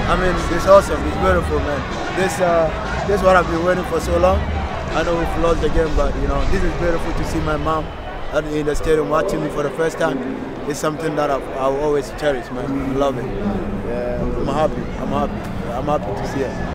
I mean, it's awesome. It's beautiful, man. This is what I've been waiting for so long. I know we've lost the game, but you know, this is beautiful to see my mom in the stadium watching me for the first time. It's something that I'll always cherish, man. I love it. Yeah, I'm happy. I'm happy to see it.